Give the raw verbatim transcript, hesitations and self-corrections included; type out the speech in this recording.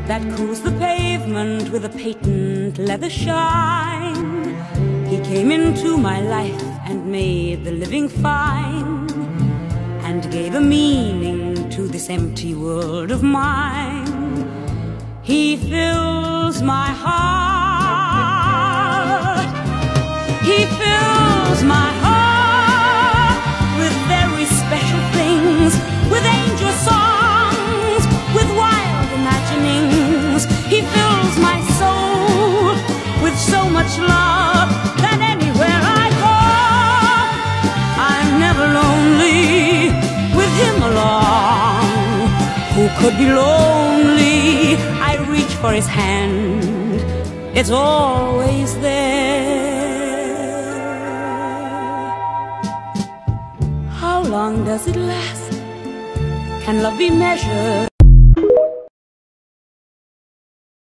that cools the pavement with a patent leather shine. He came into my life and made the living fine, and gave a meaning to this empty world of mine. He fills my heart, he fills my heart with very special things, with angel songs, with wild imaginings. He fills my soul with so much love that anywhere I go, I'm never lonely with him along. Who could be lonely? I reach for his hand, it's always there. How long does it last? Can love be measured?